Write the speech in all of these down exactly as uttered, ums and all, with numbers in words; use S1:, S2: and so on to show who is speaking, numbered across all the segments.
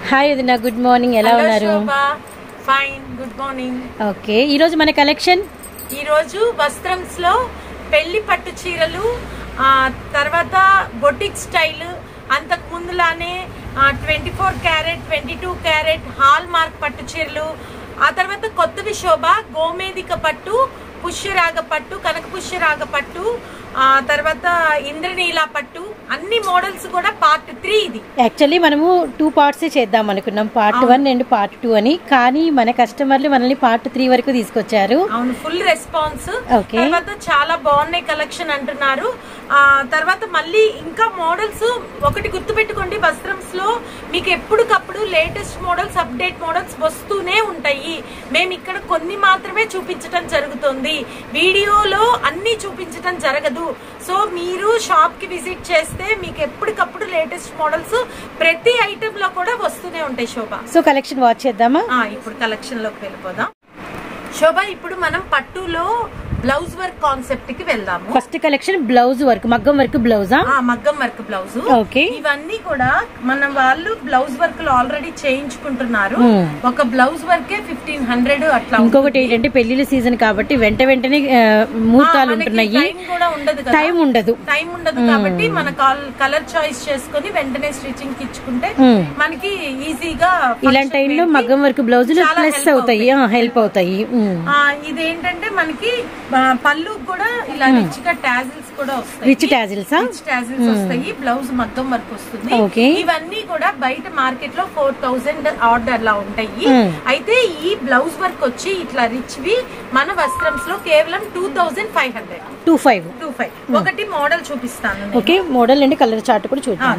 S1: Hi వదినా, good morning. ఎలా ఉన్నారు?
S2: Fine, good morning.
S1: ఓకే, ఈ రోజు మన కలెక్షన్
S2: ఈ రోజు వస్త్రంస్ లో పెళ్లి పట్టు చీరలు, తర్వాత బొటిక్ స్టైల్, అంతకు ముందులానే twenty four carat twenty two carat hallmark పట్టు చీరలు, ఆ తర్వాత కొత్తవి శోభ గోమేదిక పట్టు, పుష్యరాగ పట్టు, కనక పుష్యరాగ పట్టు, ఆ తర్వాత ఇంద్రనీల పట్టు, అన్ని మోడల్స్ కూడా పార్ట్ త్రీ. ఇది యాక్చువల్లీ
S1: మనము టూ పార్ట్స్ చేద్దాం అనుకున్నాం, part one and part two అని. కానీ మన కస్టమర్లు మనల్ని పార్ట్ త్రీ వరకు తీసుకొచ్చారు.
S2: అవును, ఫుల్ రెస్పాన్స్. తర్వాత చాలా బాగున్నాయి కలెక్షన్ అంటున్నారు. ఆ తర్వాత మళ్ళీ ఇంకా మోడల్స్ ఒకటి గుర్తుపెట్టుకోండి, వస్త్రంస్ లో మీకు ఎప్పటికప్పుడు లేటెస్ట్ మోడల్స్, అప్డేట్ మోడల్స్ వస్తూనే ఉంటాయి. మేము ఇక్కడ కొన్ని మాత్రమే చూపించడం జరుగుతుంది, వీడియోలో అన్ని చూపించడం జరగదు. సో మీరు షాప్ కి విజిట్ చేస్తే మీకు ఎప్పటికప్పుడు లేటెస్ట్ మోడల్స్ ప్రతి ఐటమ్ లో కూడా వస్తూనే ఉంటాయి. శోభ,
S1: సో కలెక్షన్ వాచ్ చేద్దామా?
S2: ఇప్పుడు కలెక్షన్ లోకి వెళ్ళిపోదాం. శోభ, ఇప్పుడు మనం పట్టులో బ్లౌజ్ వర్క్ కాన్సెప్ట్ కి వెళ్దాము.
S1: ఫస్ట్ కలెక్షన్ బ్లౌజ్ వర్క్, మగ్గం వర్క్ బ్లౌజ్.
S2: మగ్గం వర్క్ బ్లౌజ్.
S1: ఓకే,
S2: ఇవన్నీ కూడా మన వాళ్ళు బ్లౌజ్ వర్క్ లో ఆల్రెడీ చేయించుకుంటున్నారు. ఒక బ్లౌజ్ వర్కే ఫిఫ్టీన్ హండ్రెడ్ అట్లా.
S1: ఇంకొకటి ఏంటంటే పెళ్లిళ్ళ సీజన్ కాబట్టి వెంట వెంటనే ముహూర్తాలు ఉంటున్నాయి,
S2: టైం కూడా ఉండదు,
S1: టైం ఉండదు
S2: టైం ఉండదు కాబట్టి మన కలర్ చాయిస్ చేసుకుని వెంటనే స్టిచ్చింగ్ ఇచ్చుకుంటే మనకి ఈజీగా
S1: ఇలాంటి టైంలో మగ్గం వర్క్ బ్లౌజులు ప్లస్ అవుతాయి, హెల్ప్ అవుతాయి.
S2: ఇదేంటంటే మనకి పళ్ళు కూడా ఇలా రిచ్ గా టాజిల్స్ కూడా వస్తాయి.
S1: రిచ్ టాజిల్స్
S2: రిచ్ టాజిల్స్ వస్తాయి, బ్లౌజ్ మగ్గం వర్క్ వస్తుంది. ఇవన్నీ కూడా బయట మార్కెట్ లో ఫోర్ థౌసండ్ ఆర్డర్ లా ఉంటాయి. అయితే ఈ బ్లౌజ్ వర్క్ వచ్చి ఇట్లా రిచ్ వి మన వస్త్రంస్ లో కేవలం two thousand five hundred
S1: two five
S2: two five ఒకటి మోడల్ చూపిస్తాను.
S1: ఓకే, మోడల్ అండి, కలర్ చార్ట్ కూడా చూద్దాం.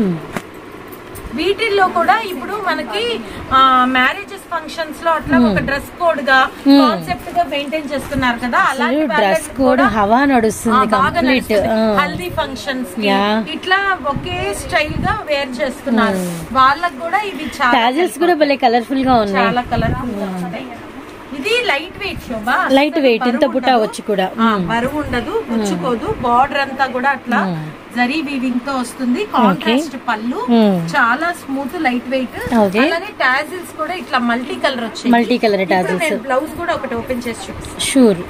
S2: వీటిల్లో కూడా ఇప్పుడు మనకి మ్యారేజెస్ ఫంక్షన్స్ లో అట్లా ఒక డ్రెస్ కోడ్ గా కాన్సెప్ట్ గా మెయింటైన్ చేస్తున్నారు కదా, అలాంటి
S1: డ్రెస్ కోడ్ హవా నడుస్తుంది కంప్లీట్.
S2: హల్దీ ఫంక్షన్స్ ఇట్లా ఒకే స్టైల్ గా వేర్ చేస్తున్నారు. వాళ్ళకి కూడా ఇవి
S1: టాజిల్స్ కూడా భలే కలర్ఫుల్ గా ఉన్నాయి,
S2: చాలా కలర్ఫుల్ గా ఉన్నాయి. ఇది light weight Shobha,
S1: light weight, ఇంత బుట్ట వచ్చి కూడా
S2: బరువు ఉండదు, పుచ్చుకోదు. బార్డర్ అంతా కూడా అట్లా జరీ వీవింగ్ తో వస్తుంది. కాంట్రాస్ట్ పళ్ళు, చాలా స్మూత్ లైట్ వెయిట్. అలానే టాజిల్స్ కూడా ఇట్లా మల్టీ కలర్ వచ్చాయి,
S1: మల్టీ కలర్ టాజిల్స్.
S2: బ్లౌజ్ కూడా ఒకటి ఓపెన్ చేసి చూపిస్తాను.
S1: Sure.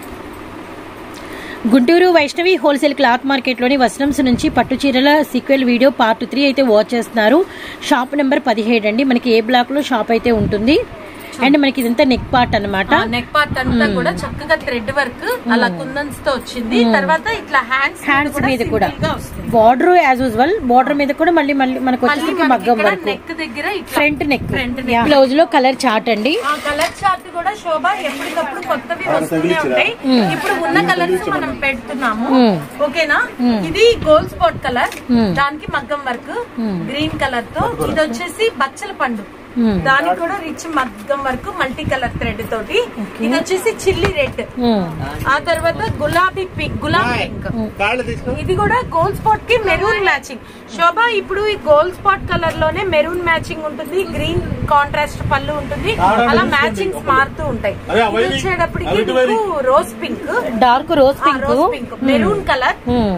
S1: Guntur Vaishnavi wholesale cloth market లోని వస్త్రంస్ నుంచి పట్టు చీరల సీక్వెల్ వీడియో పార్ట్ త్రీ అయితే వాచ్ చేస్తున్నారు. షాప్ నెంబర్ పదిహేడు అండి. మనకి ఏ బ్లాక్ లో షాప్ అయితే ఉంటుంది. అండ్ మనకి ఇదంతా నెక్ పార్ట్ అన్నమాట.
S2: నెక్ పార్ట్ అంతా కూడా చక్కగా థ్రెడ్ వర్క్ అలా కుందన్స్ తో వచ్చింది. తర్వాత ఇట్లా హ్యాండ్స్
S1: హ్యాండ్స్ మీద కూడా బార్డర్ యాజ్ యూజువల్, బార్డర్ మీద కూడా మళ్ళీ మళ్ళీ మనకు వచ్చేసి మగ్గం వర్క్.
S2: నెక్ దగ్గర
S1: ఫ్రంట్ నెక్, బ్లౌజ్ లో కలర్ చార్ట్ అండి.
S2: కలర్ చార్ట్ కూడా శోభ ఎప్పటికప్పుడు కొత్తవి వస్తూనే ఉంటాయి. ఇప్పుడు ఉన్న కలర్స్ మనం పెడుతున్నాము, ఓకేనా. ఇది గోల్డ్ స్పాట్ కలర్, దానికి మగ్గం వర్క్ గ్రీన్ కలర్ తో. ఇది వచ్చేసి బచ్చల పండు, దానికి కూడా రిచ్ మగ్గం వర్క్ మల్టీ కలర్ థ్రెడ్ తోటి. ఇది వచ్చేసి చిల్లీ రెడ్, ఆ తర్వాత గులాబీ పింక్, గులాబీ పింక్. ఇది కూడా గోల్డ్ స్పాట్ కి మెరూన్ మ్యాచింగ్. శోభ, ఇప్పుడు ఈ గోల్డ్ స్పాట్ కలర్ లోనే మెరూన్ మ్యాచింగ్ ఉంటుంది, గ్రీన్ కాంట్రాస్ట్ పళ్ళు ఉంటుంది, అలా మ్యాచింగ్స్ మారుతూ ఉంటాయి. వచ్చేటప్పటికి rose pink,
S1: dark rose pink,
S2: maroon colour,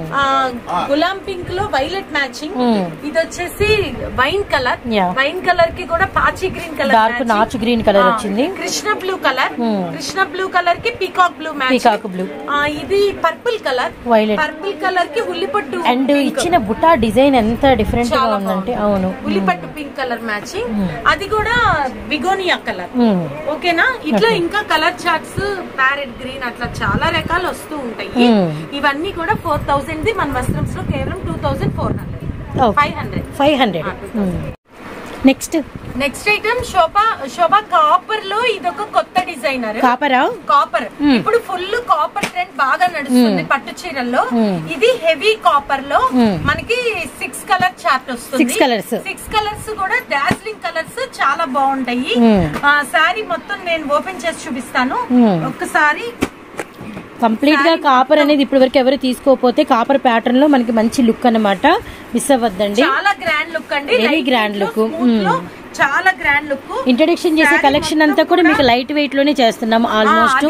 S2: గులాం పింక్ లో వైలెట్ మ్యాచింగ్. ఇది వచ్చేసి వైన్ కలర్, వైన్ కలర్ కి కూడా పాచి గ్రీన్ కలర్,
S1: డార్క్ నాచు గ్రీన్ కలర్ వచ్చింది.
S2: Krishna blue colour, Krishna blue colour కి peacock blue matching,
S1: peacock blue.
S2: ఇది purple colour,
S1: violet.
S2: Purple colour కి ఉల్లిపట్టు.
S1: అండ్ ఇచ్చిన బుట్టా డిజైన్ ఎంత డిఫరెంట్ గా ఉందంటే, అవును,
S2: ఉల్లిపట్టు పింక్ కలర్ మ్యాచింగ్. అది కూడా బిగోనియా కలర్, ఓకేనా. ఇట్లా ఇంకా కలర్ చార్ట్స్ ప్యారెట్ గ్రీన్ అట్లా చాలా రకాలు వస్తూ ఉంటాయి. ఇవన్నీ కూడా ఫోర్ థౌసండ్ ది మన వస్త్రంస్ లో కేవలం two thousand four hundred five hundred five hundred
S1: next
S2: next item Shobha, Shobha copper లో ఇదొక కొత్త డిజైనర్.
S1: కాపర్
S2: కాపర్ ఇప్పుడు ఫుల్ కాపర్ ట్రెండ్ బాగా నడుస్తుంది పట్టు చీరల్లో. ఇది హెవీ కాపర్ లో మనకి సిక్స్ కలర్ చార్ట్ వస్తుంది.
S1: సిక్స్ కలర్స్
S2: సిక్స్ కలర్స్ కూడా డార్జిలింగ్ కలర్స్ చాలా బాగుంటాయి. శారీ మొత్తం నేను ఓపెన్ చేసి చూపిస్తాను ఒక్కసారి.
S1: కంప్లీట్ గా కాపర్ అనేది ఇప్పటి వరకు ఎవరు తీసుకోకపోతే కాపర్ ప్యాటర్న్ లో మనకి మంచి లుక్ అన్నమాట, మిస్ అవ్వద్దండి.
S2: చాలా గ్రాండ్ లుక్ అండి,
S1: వెరీ గ్రాండ్ లుక్,
S2: చాలా గ్రాండ్ లుక్.
S1: ఇంట్రొడక్షన్ చేసే కలెక్షన్ అంతా కూడా మీకు లైట్ వెయిట్ లోనే చేస్తున్నాం ఆల్మోస్ట్.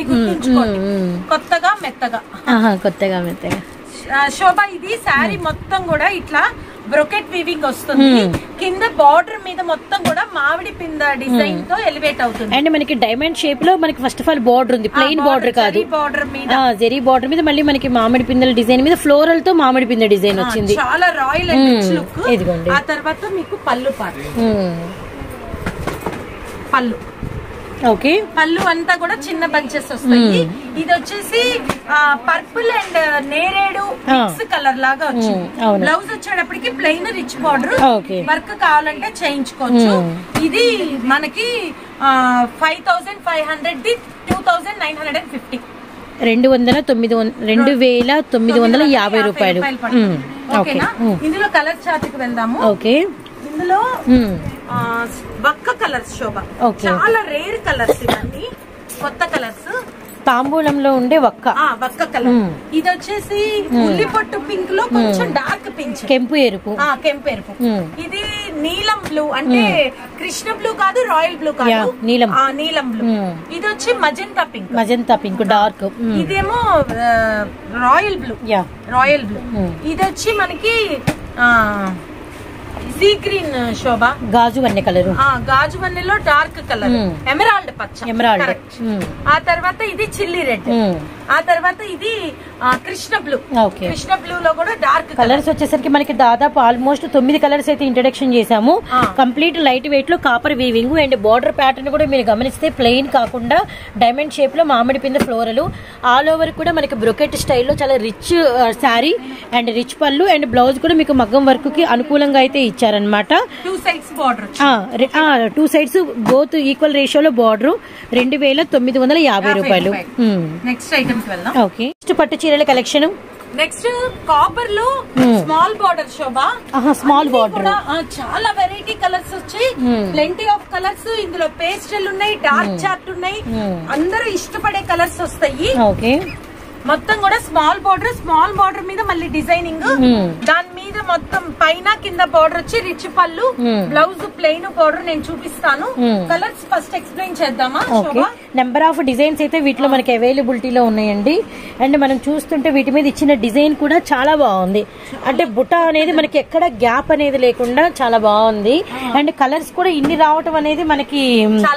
S2: కొత్తగా మెత్తగా
S1: కొత్తగా మెత్తగా
S2: శోభ, ఇది శారీ మొత్తం కూడా ఇట్లా బ్రొకెట్ వీవింగ్ వస్తుంది. కింద బార్డర్ మీద మొత్తం కూడా మామిడి పింద డిజైన్ తో ఎలివేట్ అవుతుంది.
S1: అండ్ మనకి డైమండ్ షేప్ లో మనకి ఫస్ట్ ఆఫ్ ఆల్ బార్డర్ ఉంది, ప్లెయిన్ బార్డర్ కాదు,
S2: బార్డర్ మీద
S1: జెరీ బార్డర్ మీద మళ్ళీ మనకి మామిడి పిందెల డిజైన్ మీద ఫ్లోరల్ తో మామిడి పిందె డిజైన్ వచ్చింది.
S2: చాలా రాయల్ అండ్ రిచ్ లుక్.
S1: ఇదిగోండి.
S2: ఆ తర్వాత మీకు పళ్ళు పార్ట్, పళ్ళు
S1: ఓకే,
S2: పళ్ళు అంతా కూడా చిన్న బంచెస్ వస్తాయి. ఇది వచ్చేసి పర్పుల్ అండ్ నేరేడు మిక్స్ కలర్ లాగా వచ్చింది. బ్లౌజ్ వచ్చేటప్పటికి ప్లెయిన్ రిచ్ బార్డర్, వర్క్ కావాలంటే చేయించుకోవచ్చు. ఇది మనకి ఫైవ్ థౌసండ్ ఫైవ్ హండ్రెడ్ ది two thousand nine hundred and fifty
S1: రెండు వందల తొమ్మిది రెండు వేల తొమ్మిది వందల యాభై రూపాయలు.
S2: ఓకేనా? ఇందులో కలర్ చార్ట్ కి వెళ్దాము.
S1: ఓకే,
S2: ఇందులో వక్క కలర్స్ శోభ, చాలా రేర్ కలర్స్, ఇవన్నీ కొత్త కలర్స్.
S1: తాంబూలంలో ఉండే వక్క
S2: వక్క కలర్. ఇది వచ్చేసి ఉల్లి పొట్టు పింక్ లో కొంచెం డార్క్ పింక్,
S1: కెంపు ఎరుపు,
S2: కెంపు ఎరుపు. ఇది నీలం బ్లూ, అంటే కృష్ణ బ్లూ కాదు, రాయల్ బ్లూ కాదు,
S1: నీలం
S2: నీలం బ్లూ. ఇది వచ్చి magenta pink,
S1: magenta pink dark.
S2: ఇదేమో రాయల్ బ్లూ, రాయల్ బ్లూ. ఇది వచ్చి మనకి సీ గ్రీన్ శోభ,
S1: గాజు వన్నె కలర్,
S2: గాజు వన్నెలో డార్క్ కలర్, ఎమరాల్డ్ పచ్చ,
S1: ఎమరాల్డ్.
S2: ఆ తర్వాత ఇది చిల్లీ రెడ్, ఆ తర్వాత ఇది కృష్ణ బ్లూ. కృష్ణ బ్లూ లో కూడా డార్క్
S1: కలర్స్ వచ్చేసరికి మనకి దాదాపు ఆల్మోస్ట్ తొమ్మిది కలర్స్ అయితే ఇంట్రొడక్షన్ చేసాము. కంప్లీట్ లైట్ వెయిట్ లో copper weaving and border pattern కూడా మీరు గమనిస్తే ప్లెయిన్ కాకుండా డైమండ్ షేప్ లో మామిడి పింద ఫ్లోరల్, ఆల్ ఓవర్ కూడా మనకి బ్రొకెట్ స్టైల్లో చాలా రిచ్ శారీ అండ్ రిచ్ పళ్ళు అండ్ బ్లౌజ్ కూడా మీకు మగ్గం వర్క్ కి అనుకూలంగా అయితే ఇచ్చారనమాట.
S2: Two sides border,
S1: two sides both equal రేషియోలో బార్డర్. రెండు వేల తొమ్మిది వందల యాభై రూపాయలు.
S2: నెక్స్ట్ ఐటమ్స్ వెళ్దాం.
S1: ఓకే, నెక్స్ట్ పట్టు చీరల కలెక్షన్.
S2: నెక్స్ట్ కాపర్ లో small border Shobha,
S1: small border,
S2: చాలా వెరైటీ కలర్స్ వచ్చి ప్లెంటీ ఆఫ్ కలర్స్. ఇందులో పేస్టల్ ఉన్నాయి, డార్క్ చార్ట్ ఉన్నాయి, అందరూ ఇష్టపడే కలర్స్ వస్తాయి.
S1: ఓకే,
S2: మొత్తం కూడా స్మాల్ బార్డర్, స్మాల్ బార్డర్ మీద మళ్ళీ డిజైనింగ్, దాని మీద మొత్తం పైన కింద బార్డర్ వచ్చి రిచ్ పళ్ళు, బ్లౌజ్ ప్లెయిన్ బార్డర్. నేను చూపిస్తాను కలర్స్, ఫస్ట్ ఎక్స్ప్లెయిన్ చేద్దామా?
S1: నెంబర్ ఆఫ్ డిజైన్స్ అయితే వీటిలో మనకి అవైలబిలిటీలో ఉన్నాయండి. అండ్ మనం చూస్తుంటే వీటి మీద ఇచ్చిన డిజైన్ కూడా చాలా బాగుంది. అంటే బుట్ట అనేది మనకి ఎక్కడ గ్యాప్ అనేది లేకుండా చాలా బాగుంది. అండ్ కలర్స్ కూడా ఇన్ని రావటం అనేది మనకి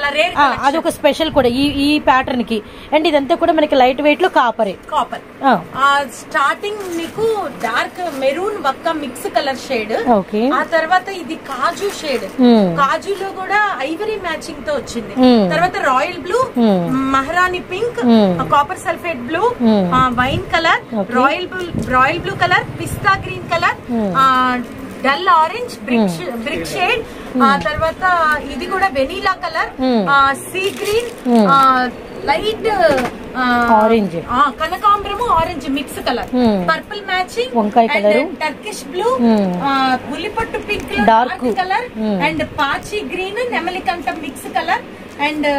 S1: అదొక స్పెషల్ కూడా ఈ ఈ ప్యాటర్న్ కి. అండ్ ఇదంతా కూడా మనకి లైట్ వెయిట్ లో కాపరే,
S2: కాపర్. స్టార్టింగ్ మీకు డార్క్ మెరూన్ వక్క మిక్స్ కలర్ షేడ్, ఆ తర్వాత ఇది కాజు షేడ్, కాజులో కూడా ఐవరీ మ్యాచింగ్ తో వచ్చింది. తర్వాత royal blue, Maharani pink, copper sulphate blue, wine colour, royal blue, royal blue colour, పిస్తా green colour, dull orange brick brick shade, ఆ తర్వాత ఇది కూడా vanilla colour, sea green, light
S1: orange,
S2: కనకాంబరము orange mix colour, purple matching,
S1: వంకాయ colour,
S2: Turkish blue, ఉల్లిపట్టు pink
S1: dark
S2: colour, and పాచి green, నెమలికంఠం మిక్స్ కలర్, అండ్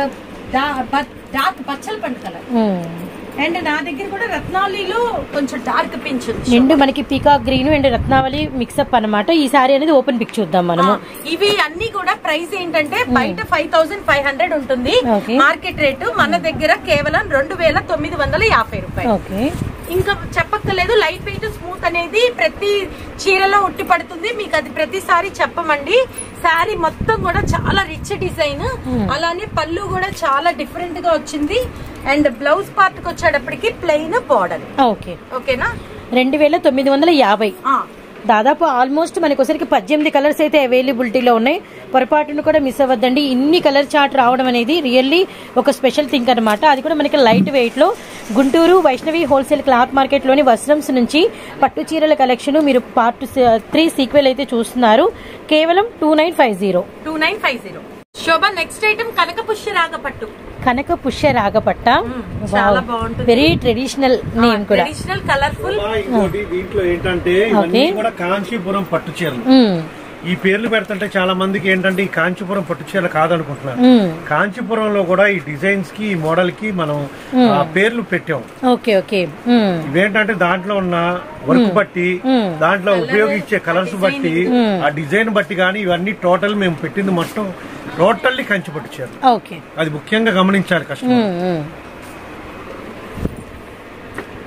S2: డార్క్ పచ్చల పండు కలర్. అండ్ నా దగ్గర కూడా రత్నావళిలో కొంచెం డార్క్ పింక్ ఉంది.
S1: రెండు మనకి peacock green and Ratnavali mixup అన్నమాట. ఈ సారీ అనేది ఓపెన్ పిక్ చూద్దాం మనము.
S2: ఇవి అన్ని కూడా ప్రైస్ ఏంటంటే బయట ఫైవ్ థౌసండ్ ఫైవ్ హండ్రెడ్ ఉంటుంది మార్కెట్ రేటు, మన దగ్గర కేవలం రెండు వేల తొమ్మిది వందల యాభై రూపాయలు. ఇంకా చెప్పక్కర్లేదు, లైట్ వెయిట్ స్మూత్ అనేది ప్రతి చీరలో ఉట్టి పడుతుంది మీకు, అది ప్రతిసారి చెప్పమండి. శారీ మొత్తం కూడా చాలా రిచ్ డిజైన్, అలానే పళ్ళు కూడా చాలా డిఫరెంట్ గా వచ్చింది. అండ్ బ్లౌజ్ పార్ట్ కి వచ్చేటప్పటికి ప్లెయిన్ బార్డర్.
S1: ఓకే,
S2: ఓకేనా?
S1: రెండు వేల తొమ్మిది వందల యాభై దాదాపు ఆల్మోస్ట్ మనకి ఒకసారికి పద్దెనిమిది కలర్స్ అయితే అవైలబిలిటీలో ఉన్నాయి. పొరపాటును కూడా మిస్ అవ్వద్దండి. ఇన్ని కలర్ చార్ట్ రావడం అనేది రియల్లీ ఒక స్పెషల్ థింగ్ అనమాట. అది కూడా మనకి లైట్ వెయిట్ లో Guntur Vaishnavi wholesale cloth market లోని వస్త్రంస్ నుంచి పట్టు చీరల కలెక్షన్ మీరు పార్ట్ త్రీ సీక్వెల్ అయితే చూస్తున్నారు. కేవలం two nine five zero
S2: two nine five zero Shobha. Next item కనక పుష్య రాగపట్టు.
S1: కనక పుష్య రాగపట్ట,
S2: చాలా బాగుంటుంది,
S1: వెరీ ట్రెడిషనల్ నేమ్ కూడా,
S2: ట్రెడిషనల్ కలర్ఫుల్.
S3: దీంట్లో ఏంటంటే ఇవన్నీ కూడా కాంచీపురం పట్టు చీరలు. ఈ పేర్లు పెడుతుంటే చాలా మందికి ఏంటంటే ఈ కాంచీపురం పట్టు చీరలు కాదనుకుంటున్నారు. కాంచీపురంలో కూడా ఈ డిజైన్స్ కి, ఈ మోడల్ కి మనం పేర్లు పెట్టాం.
S1: Okay okay.
S3: ఇవేంటంటే దాంట్లో ఉన్న వర్క్ బట్టి, దాంట్లో ఉపయోగించే కలర్స్ బట్టి, ఆ డిజైన్ బట్టి గానీ ఇవన్నీ టోటల్ మేము పెట్టింది మొత్తం టోటల్లీ కంచి పట్టు చీర. అది ముఖ్యంగా గమనించాలి కస్టమర్.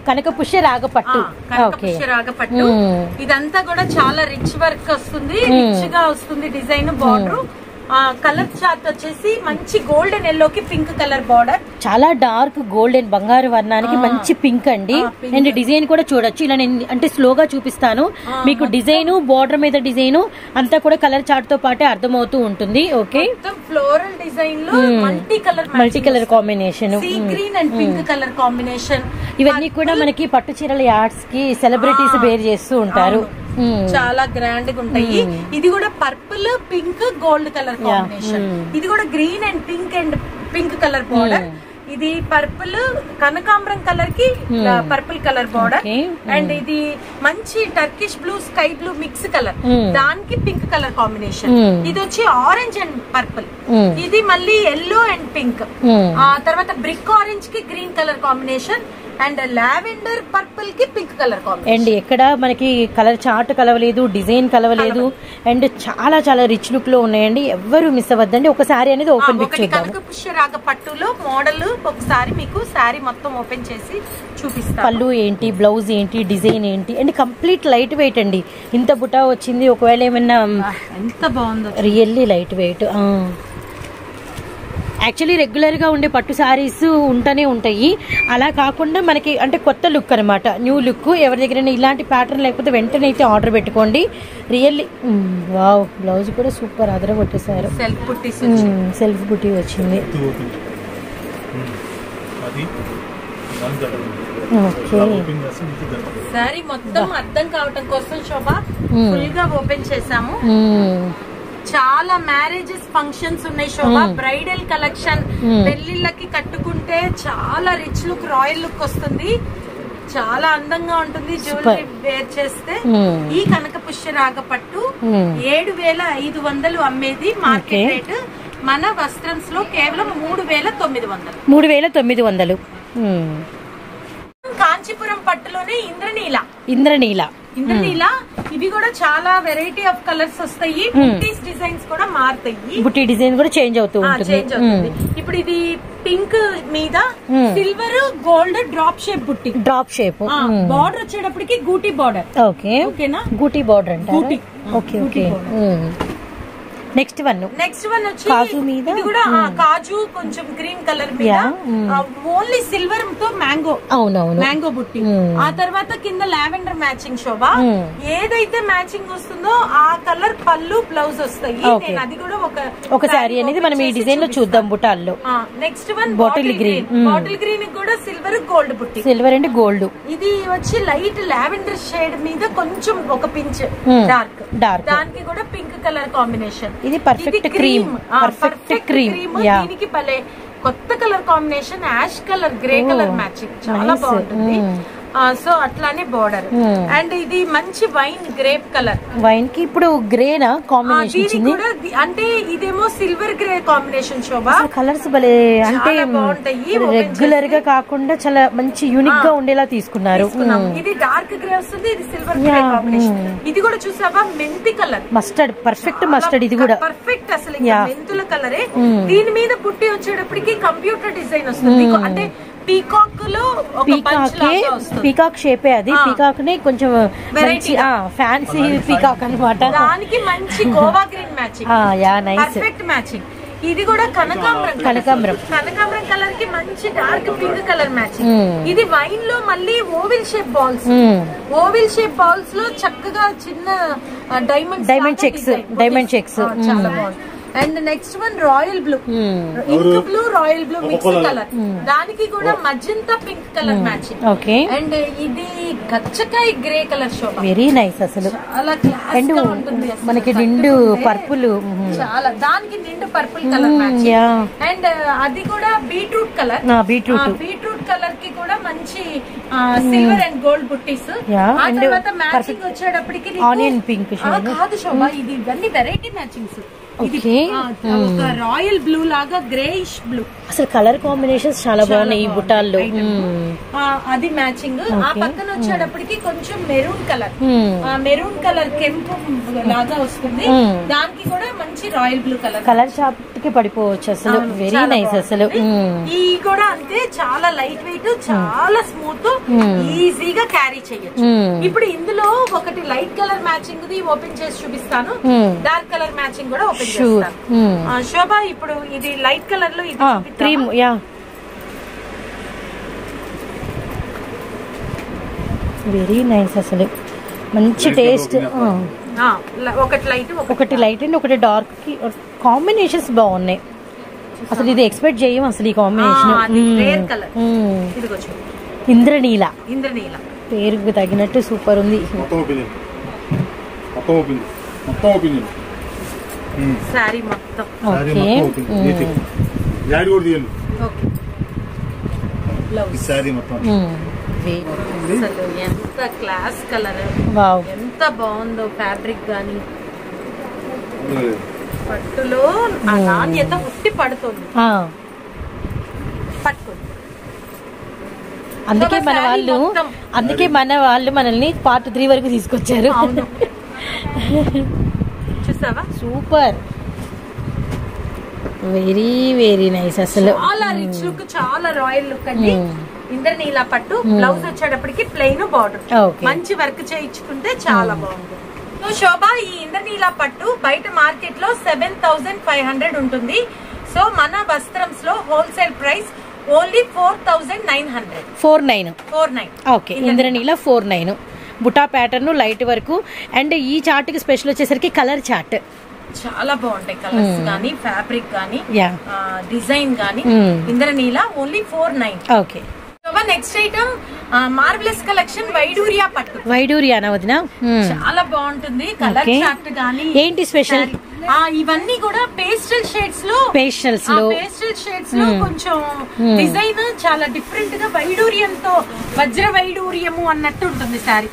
S1: కనకపుష్య రాగపట్టు.
S2: కనకపుష్య రాగపట్టు. ఇదంతా కూడా చాలా రిచ్ వర్క్ వస్తుంది, రిచ్ గా వస్తుంది డిజైన్. బార్డర్ కలర్ చార్ట్ వచ్చేసి మంచి గోల్డెన్ ఎల్లోకి పింక్ కలర్ బార్డర్,
S1: చాలా డార్క్ గోల్డెన్ బంగారు వర్ణానికి మంచి పింక్ అండి. అండ్ డిజైన్ కూడా చూడొచ్చు. ఇలా నేను అంటే స్లోగా చూపిస్తాను మీకు. డిజైన్ బార్డర్ మీద డిజైన్ అంతా కూడా కలర్ చార్ట్ తో పాటే అర్థమవుతూ ఉంటుంది. ఓకే,
S2: ఫ్లోరల్ డిజైన్ లో multi colour
S1: multi colour combination,
S2: sea green and pink colour combination.
S1: ఇవన్నీ కూడా మనకి పట్టు చీరల యాడ్స్ కి సెలబ్రిటీస్ వేర్ చేస్తూ ఉంటారు.
S2: చాలా గ్రాండ్ గా ఉంటాయి. ఇది కూడా purple pink gold colour combination. ఇది కూడా green and pink and pink colour border. ఇది పర్పుల్ కనకాంబరం కలర్ కి పర్పుల్ కలర్ బార్డర్. అండ్ ఇది మంచి Turkish blue sky blue mix colour, దానికి పింక్ కలర్ కాంబినేషన్. ఇది వచ్చి ఆరెంజ్ అండ్ పర్పుల్. ఇది మళ్ళీ ఎల్లో అండ్ పింక్. ఆ తర్వాత బ్రిక్ ఆరెంజ్ కి green colour combination and lavender purple కి పింక్ కలర్ కాంబినేషన్.
S1: అండ్ ఎక్కడ మనకి కలర్ చార్ట్ కలవలేదు, డిజైన్ కలవలేదు. అండ్ చాలా చాలా రిచ్ లుక్ లో ఉన్నాయండి. ఎవరు మిస్ అవ్వద్దండి. ఒక సారీ అనేది ఓపెన్ పిక్ చేద్దాం.
S2: కనకపుష్య రాగ పట్టులో మోడల్ ఒకసారి మీకు సారీ మొత్తం ఓపెన్ చేసి చూపిస్తాను.
S1: పళ్ళు ఏంటి, బ్లౌజ్ ఏంటి, డిజైన్ ఏంటి. అండ్ కంప్లీట్ లైట్ వెయిట్ అండి. ఇంత బుటా వచ్చింది. ఒకవేళ ఏమైనా
S2: ఎంత బాగుందో,
S1: really light weight. Actually regular గా ఉండే పట్టు సారీస్ ఉంటూనే ఉంటాయి. అలా కాకుండా మనకి అంటే కొత్త లుక్ అనమాట, న్యూ లుక్. ఎవరి దగ్గర ఇలాంటి ప్యాటర్న్ లేకపోతే వెంటనే అయితే ఆర్డర్ పెట్టుకోండి. Really wow. బ్లౌజ్ కూడా సూపర్ అదర కొట్టేసారు.
S2: సెల్ఫ్ బుట్టి
S1: సెల్ఫ్ బుట్టి వచ్చింది.
S2: సారీ మొత్తం అర్థం కావటం కోసం శోభ ఫుల్ గా ఓపెన్ చేసాము. చాలా మ్యారేజెస్ ఫంక్షన్స్ ఉన్నాయి శోభ. బ్రైడల్ కలెక్షన్ పెళ్లిళ్ళకి కట్టుకుంటే చాలా రిచ్ లుక్, రాయల్ లుక్ వస్తుంది. చాలా అందంగా ఉంటుంది జ్యువెలరీ వేర్ చేస్తే. ఈ కనకపుష్య రాగ పట్టు ఏడు వేల ఐదు వందలు అమ్మేది మార్కెట్ రేట్. మన వస్త్రంస్ లో కేవలం మూడు వేల తొమ్మిది వందలు
S1: మూడు వేల తొమ్మిది వందలు
S2: కాంచీపురం పట్టులోనే ఇంద్రనీల
S1: ఇంద్రనీల
S2: ఇంద్రనీల ఇవి కూడా చాలా వెరైటీ ఆఫ్ కలర్స్ వస్తాయి. బుట్టీస్ డిజైన్స్ కూడా మారుతాయి.
S1: బుట్టి డిజైన్ కూడా చేంజ్ అవుతూ ఉంటుంది.
S2: ఇప్పుడు ఇది పింక్ మీద సిల్వర్ గోల్డ్ డ్రాప్ షేప్ బుట్టి.
S1: డ్రాప్ షేప్
S2: బార్డర్ వచ్చేటప్పటికి గూటీ బార్డర్.
S1: ఓకే,
S2: ఓకేనా,
S1: గూటీ బార్డర్ అంటే. Okay okay. Next one
S2: next one వచ్చి
S1: కాజు మీద.
S2: ఇది కూడా కాజు కొంచెం గ్రీన్ కలర్ మీద ఓన్లీ సిల్వర్ తో మ్యాంగో. అవునవును, మ్యాంగో బుట్టి. ఆ తర్వాత కింద లావెండర్ మ్యాచింగ్ శోభ. ఏదైతే మ్యాచింగ్ వస్తుందో ఆ కలర్ పళ్ళు బ్లౌజ్ వస్తాయి. నేను అది కూడా ఒక
S1: ఒక సారీ అనేది మనం ఈ డిజైన్ లో చూద్దాం బుటాల్లో.
S2: Next one bottle green. Bottle green కూడా సిల్వర్ గోల్డ్ బుట్టి.
S1: Silver and gold.
S2: ఇది వచ్చి లైట్ లావెండర్ షేడ్ మీద కొంచెం ఒక పించ్ డార్క్ డార్క్ దానికి కూడా పింక్ కలర్ కాంబినేషన్.
S1: ఇది పర్ఫెక్ట్ క్రీమ్. Perfect cream.
S2: దీనికి భలే కొత్త colour combination, ash colour grey colour matching చాలా బాగుంటుంది. సో అట్లానే బార్డర్. అండ్ ఇది మంచి వైన్ గ్రేప్ కలర్.
S1: వైన్ కి ఇప్పుడు గ్రేనా కాంబినేషన్
S2: కూడా. అంటే ఇదేమో silver grey combination Shobha.
S1: Colours భలే అంటే రెగ్యులర్ గా కాకుండా చాలా మంచి యూనిక్ గా ఉండేలా తీసుకున్నారు.
S2: ఇది డార్క్ గ్రే వస్తుంది, ఇది సిల్వర్ గ్రే కాంబినేషన్. ఇది కూడా చూసావా మెంతి కలర్,
S1: మస్టర్డ్. Perfect mustard. ఇది కూడా
S2: పర్ఫెక్ట్ అసలు మెంతుల కలరే. దీని మీద పుట్టి వచ్చేటప్పటికి కంప్యూటర్ డిజైన్ వస్తుంది. అంటే పీకాక్ లో
S1: పీకాక్ పీకాక్ షేపే అది. పీకాక్ ని కొంచెం వెరైటీ ఫ్యాన్సీ పీకాక్ అనమాట.
S2: దానికి మంచి guava green matching.
S1: Yeah nice,
S2: perfect matching. ఇది కూడా కనకాంబరం.
S1: కనకాంబరం
S2: కనకాంబరం కలర్ కి మంచి డార్క్ పింక్ కలర్ మ్యాచింగ్. ఇది వైన్ లో మళ్ళీ oval shape balls. Oval shape balls లో చక్కగా చిన్న diamond
S1: diamond checks diamond checks
S2: చాలా బాగుంది. And next one royal blue. Ink blue royal blue mix colour. దానికి కూడా magenta pink colour matching.
S1: Okay.
S2: And ఇది గచ్చకాయ grey colour show.
S1: Very nice అసలు.
S2: చాలా క్లాస్ గా ఉంటుంది.
S1: మనకి నిండు పర్పుల్.
S2: చాలా దానికి నిండు పర్పుల్ కలర్ మ్యాచింగ్. అండ్ అది కూడా beetroot colour.
S1: Beetroot
S2: beetroot colour కి కూడా మంచి సిల్వర్ అండ్ గోల్డ్ బుట్టీస్. ఆ తర్వాత మ్యాచింగ్ వచ్చేటప్పటికి
S1: ఆనియన్ పింక్
S2: కాదు శోభ, ఇది ఇవన్నీ వెరైటీ మ్యాచింగ్స్. ఒక రాయల్ బ్లూ లాగా గ్రేయిష్ బ్లూ.
S1: అసలు కలర్ కాంబినేషన్స్ చాలా బాగున్నాయి ఈ బుటాల్లో.
S2: అది మ్యాచింగ్. ఆ పక్కన వచ్చేటప్పటికి కొంచెం మెరూన్ కలర్, మెరూన్ కలర్ కెంపు లాగా వస్తుంది. దానికి కూడా మంచి royal blue colour.
S1: Colour shop కి పడిపోవచ్చు అసలు. వెరీ నైస్ అసలు.
S2: ఈ కూడా అంతే, చాలా లైట్ వెయిట్, చాలా స్మూత్, ఈజీగా క్యారీ చేయొచ్చు. ఇప్పుడు ఇందులో ఒకటి లైట్ కలర్ మ్యాచింగ్ ది ఓపెన్ చేసి చూపిస్తాను, డార్క్ కలర్ మ్యాచింగ్ కూడా ఓపెన్ చేస్తాను. శోభ ఇప్పుడు ఇది లైట్ కలర్ లో ఇది
S1: క్రీమ్. యా వెరీ నైస్ అసలు. మంచి టేస్ట్.
S2: ఒకటి లైట్
S1: ఒకటి లైట్ అండ్ ఒకటి డార్క్ కి కాంబినేషన్స్ బాగున్నాయి అసలు. ఇది ఎక్స్పెక్ట్ చేయం అసలు ఈ కాంబినేషన్. ఇంద్రనీల.
S2: ఇంద్రనీల
S1: పేరుకు తగినట్టు సూపర్ ఉంది.
S2: సారీ మొత్తం. ఎంత క్లాస్ కలర్, ఎంత బాగుందో ఫ్యాబ్రిక్ గానీ, పట్టులో ఆ నాణ్యత ఉట్టి పడుతుంది. పట్టుకుంది.
S1: అందుకే మన వాళ్ళు అందుకే మన వాళ్ళు మనల్ని పార్ట్ త్రీ వరకు తీసుకొచ్చారు.
S2: చూసావా
S1: సూపర్, వెరీ వెరీ నైస్ అసలు.
S2: చాలా రిచ్ లుక్, చాలా రాయల్ లుక్ అండి. ఇంద్రనీల పట్టు. బ్లౌజ్ వచ్చేటప్పటికి ప్లెయిన్ బార్డర్, మంచి వర్క్ చేయించుకుంటే చాలా బాగుంటుంది. సో శోభ, ఈ ఇంద్రనీల పట్టు బయట మార్కెట్ లో సెవెన్ థౌసండ్ ఫైవ్ హండ్రెడ్ ఉంటుంది. సో మన వస్త్రంస్ లో wholesale price only four thousand nine hundred.
S1: Four nine
S2: four nine
S1: okay. Indraneela four nine బుటా ప్యాటర్న్ లైట్ వరకు. అండ్ ఈ చార్ట్ కి స్పెషల్ వచ్చేసరికి కలర్ చార్ట్.
S2: చాలా బాగుంటాయి కలర్స్ గానీ, ఫ్యాబ్రిక్ గానీ, డిజైన్ గానీ. Indraneela only four nine.
S1: Okay.
S2: Next item marvellous collection Vaiduriya పట్టు.
S1: వైడూరియా వదిన
S2: చాలా బాగుంటుంది. కలర్ చార్ట్ గానీ.
S1: ఏంటి స్పెషల్?
S2: ఇవన్నీ కూడా పేస్టల్ షేడ్స్ లో
S1: పేస్టల్స్ లో
S2: పేస్టల్ షేడ్స్ లో కొంచెం డిజైన్ చాలా డిఫరెంట్ గా వైడూరియం తో, వజ్ర వైడూర్యము అన్నట్టు ఉంటుంది సారీ.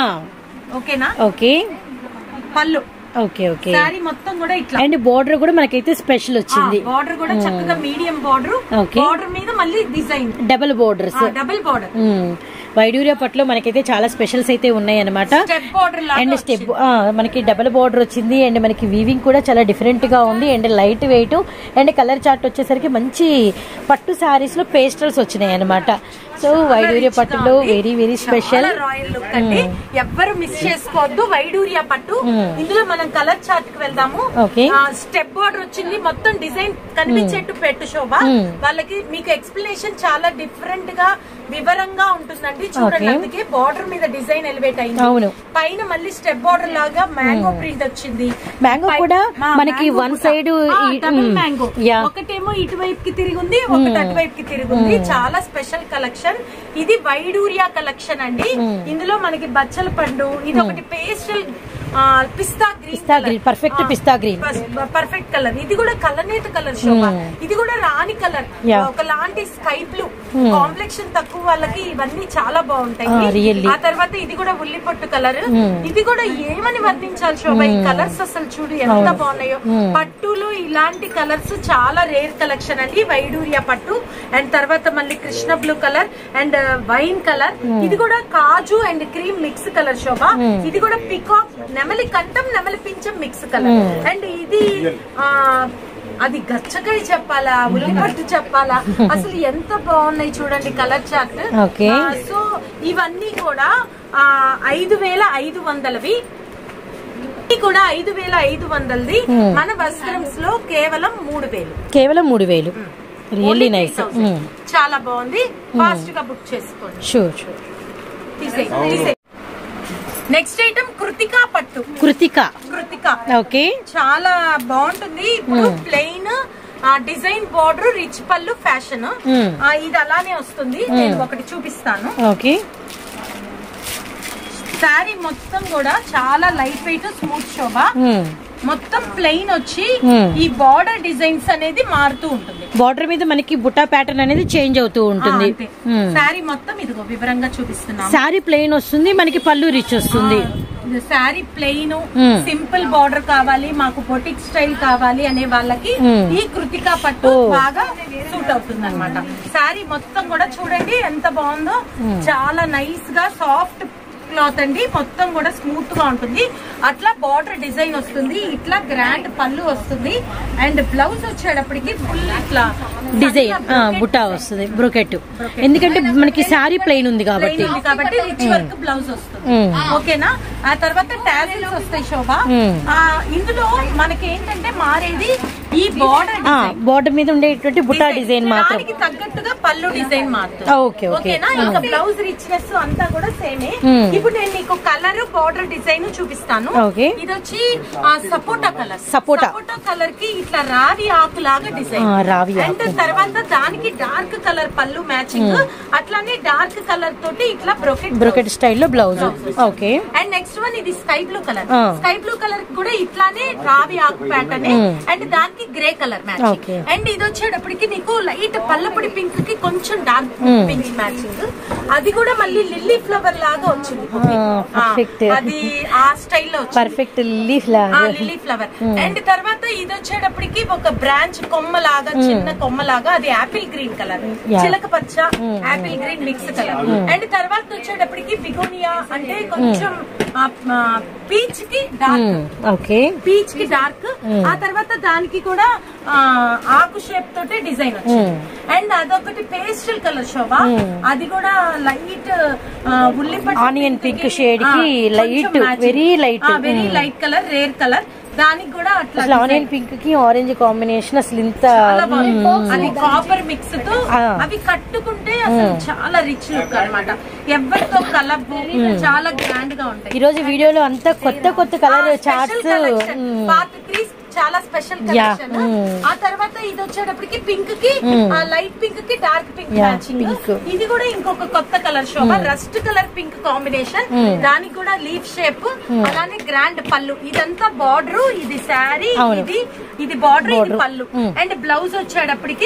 S2: ఓకేనా?
S1: ఓకే.
S2: పళ్ళు.
S1: Okay okay.
S2: సారీ మొత్తం కూడా ఇట్లా.
S1: అండ్ బోర్డర్ కూడా మనకైతే స్పెషల్ వచ్చింది.
S2: బోర్డర్ కూడా చక్కగా మీడియం బోర్డర్. బోర్డర్ మీద మళ్ళీ design
S1: double borders.
S2: Double border.
S1: Vaiduriya పట్టులో మనకైతే చాలా స్పెషల్స్ అయితే ఉన్నాయి అనమాట. అండ్ స్టెప్ మనకి డబుల్ బోర్డర్ వచ్చింది. అండ్ మనకి వీవింగ్ కూడా చాలా డిఫరెంట్ గా ఉంది. And light weight. And colour chart వచ్చేసరికి మంచి పట్టు సారీస్ లో పేస్టల్స్ వచ్చినాయి అనమాట. సో వైడూరియా పట్టులో very very special.
S2: Royal look అండి, ఎవ్వరు మిస్ చేసుకోవద్దు. వైడూరియా పట్టు. ఇందులో మనం కలర్ చార్ట్ కి వెళ్దాము. స్టెప్ బోర్డర్ వచ్చింది, మొత్తం డిజైన్ కనిపించేట్టు పెట్టు శోభ. వాళ్ళకి మీకు ఎక్స్ప్లెనేషన్ చాలా డిఫరెంట్ గా వివరంగా ఉంటుందండి. చూడండి, అందుకే బార్డర్ మీద డిజైన్ ఎలివేట్ అయింది. పైన మళ్ళీ స్టెప్ బార్డర్ లాగా మ్యాంగో ప్రింట్ వచ్చింది.
S1: మ్యాంగో కూడా మనకి వన్ సైడ్
S2: డబుల్ మ్యాంగో. ఒకటేమో ఇటువైపు కి తిరిగింది, ఒకటి అటువైపు కి తిరిగింది. చాలా స్పెషల్ కలెక్షన్ ఇది. వైడూరియా కలెక్షన్ అండి. ఇందులో మనకి బచ్చల పండు, ఇది ఒకటి pastel pista green,
S1: perfect pista green,
S2: perfect colour. ఇది కూడా కలనేత కలర్ శోభ. ఇది కూడా రాణి కలర్, ఒకలాంటి స్కై బ్లూ కాంప్లెక్షన్ తక్కువ వాళ్ళకి ఇవన్నీ చాలా బాగుంటాయి. ఆ తర్వాత ఇది కూడా ఉల్లి పొట్టు కలర్. ఇది కూడా ఏమని వర్ణించాలి శోభ, ఈ కలర్స్ అసలు చూడు ఎంత బాగున్నాయో. పట్టులో ఇలాంటి కలర్స్ చాలా రేర్ కలెక్షన్ అండి వైడూరియా పట్టు. అండ్ తర్వాత మళ్ళీ Krishna blue colour and wine colour. ఇది కూడా kaju and cream mix colour Shobha. ఇది కూడా పికాక్, నెమలి కంఠం, నెమలి పింఛం మిక్స్ కలర్. అండ్ ఇది ఆ అది గచ్చకాయ చెప్పాలా, ఉల్లిపట్టు చెప్పాలా, అసలు ఎంత బాగున్నాయి చూడండి కలర్ చార్ట్. సో ఇవన్నీ కూడా ఆ ఐదు వేల ఐదు వందలవి కూడా ఐదు వేల ఐదు వందలది. మన వస్త్రంస్ లో కేవలం మూడు వేలు
S1: కేవలం మూడు వేలు రియల్లీ నైస్.
S2: చాలా బాగుంది. ఫాస్ట్ గా బుక్ చేసుకోండి.
S1: Sure sure.
S2: Next item Kritika పట్టు.
S1: కృతికా
S2: కృతికా
S1: ఓకే.
S2: చాలా బాగుంటుంది. ఇప్పుడు ప్లెయిన్ డిజైన్ బార్డర్, రిచ్ పళ్ళు, ఫ్యాషన్. ఇది అలానే వస్తుంది. నేను ఒకటి చూపిస్తాను.
S1: ఓకే.
S2: శారీ మొత్తం కూడా చాలా లైట్ వెయిట్, స్మూత్ శోభ. మొత్తం ప్లెయిన్ వచ్చి ఈ బార్డర్ డిజైన్స్ అనేది మారుతూ ఉంటుంది.
S1: బార్డర్ మీద మనకి బుట్టా ప్యాటర్న్ అనేది చేంజ్ అవుతూ ఉంటుంది.
S2: శారీ మొత్తం ఇదిగో వివరంగా చూపిస్తున్నాను.
S1: శారీ ప్లెయిన్ వస్తుంది, మనకి పళ్ళు రిచ్ వస్తుంది.
S2: శారీ ప్లెయిన్ సింపుల్ బార్డర్ కావాలి, మాకు బొటిక్ స్టైల్ కావాలి అనే వాళ్ళకి ఈ కృతికా పట్టు బాగా సూట్ అవుతుంది అనమాట. శారీ మొత్తం కూడా చూడండి ఎంత బాగుందో, చాలా నైస్ గా సాఫ్ట్ క్లాత్ అండి, మొత్తం కూడా స్మూత్ గా ఉంటుంది. అట్లా బార్డర్ డిజైన్ వస్తుంది, ఇట్లా గ్రాండ్ పళ్ళు వస్తుంది. అండ్ బ్లౌజ్ వచ్చేటప్పటికి ఫుల్ ఇట్లా
S1: డిజైన్ బుటా వస్తుంది, బ్రోకెట్. ఎందుకంటే మనకి శారీ ప్లెయిన్ ఉంది కాబట్టి
S2: కాబట్టి రిచ్ వర్క్ బ్లౌజ్ వస్తుంది. ఓకేనా. ఆ తర్వాత టాజిల్స్ వస్తాయి శోభ. ఇందులో మనకి ఏంటంటే మారేది ఈ బార్డర్
S1: బార్డర్ మీద ఉండేటువంటి బుటా డిజైన్ మాత్రం,
S2: దానికి తగ్గట్టుగా పళ్ళు డిజైన్ మాత్రం.
S1: ఓకే
S2: ఓకేనా. ఇంకా బ్లౌజ్ రిచ్నెస్ అంతా కూడా సేమే. ఇప్పుడు నేను నీకు కలర్ బార్డర్ డిజైన్ చూపిస్తాను. ఇది వచ్చి సపోటా కలర్.
S1: సపోటా
S2: సపోటా కలర్ కి ఇట్లా రావి ఆకు లాగా డిజైన్.
S1: రావి
S2: అండ్ తర్వాత దానికి డార్క్ కలర్ పళ్ళు మ్యాచింగ్, అట్లానే డార్క్ కలర్ తోటి ఇట్లా బ్రోకెట్
S1: బ్రోకెట్ స్టైల్లో blouse. Okay.
S2: And next one ఇది sky blue colour. Sky blue colour కూడా ఇట్లానే రావి ఆకు ప్యాటర్న్. అండ్ దానికి గ్రే కలర్ మ్యాచింగ్. అండ్ ఇది వచ్చేటప్పటికి నీకు లైట్ పల్లపుడి పింక్ కి కొంచెం డార్క్ పింక్ మ్యాచింగ్. అది కూడా మళ్ళీ లిల్లీ ఫ్లవర్ లాగా వచ్చింది. అది ఆ స్టైల్లో
S1: perfect lily flower.
S2: Lily flower. And తర్వాత ఇది వచ్చేటప్పటికి ఒక బ్రాంచ్ కొమ్మ లాగా, చిన్న కొమ్మ లాగా, అది యాపిల్ గ్రీన్ కలర్, చిలక పచ్చ apple green mix colour. And తర్వాత వచ్చేటప్పటికి బిగోనియా అంటే కొంచెం పీచ్ కి డార్క్.
S1: ఓకే.
S2: పీచ్ కి డార్క్. ఆ తర్వాత దానికి కూడా ఆకు షేప్ తోటి డిజైన్ వచ్చింది. అండ్ అదొకటి పేస్టల్ కలర్ శోభ, అది కూడా లైట్ ఉల్లిపట్టు
S1: ఆనియన్ పింక్ షేడ్ కి light, very light,
S2: very light colour, rare colour. దానికి కూడా అట్లా
S1: ఆనియన్ పింక్ కి ఆరెంజ్ కాంబినేషన్ అసలు ఇంత,
S2: అది కాపర్ మిక్స్ తో అవి కట్టుకుంటే అసలు చాలా రిచ్ లుక్ అనమాట. ఎవరితో కలబు, చాలా గ్రాండ్ గా ఉంటాయి.
S1: ఈ రోజు వీడియోలో అంతా కొత్త కొత్త కలర్ చార్ట్స్.
S2: పార్ట్ త్రీ చాలా స్పెషల్ కలెక్షన్. ఆ తర్వాత ఇది వచ్చేటప్పటికి పింక్ కి లైట్ పింక్ కి డార్క్ పింక్ మ్యాచింగ్. ఇది కూడా ఇంకొక కొత్త colour Shobha, rust colour pink combination. దానికి కూడా లీఫ్ షేప్, అలానే గ్రాండ్ పళ్ళు. ఇదంతా బార్డర్, ఇది శారీ, ఇది ఇది బార్డర్, ఇది పళ్ళు. అండ్ బ్లౌజ్ వచ్చేటప్పటికి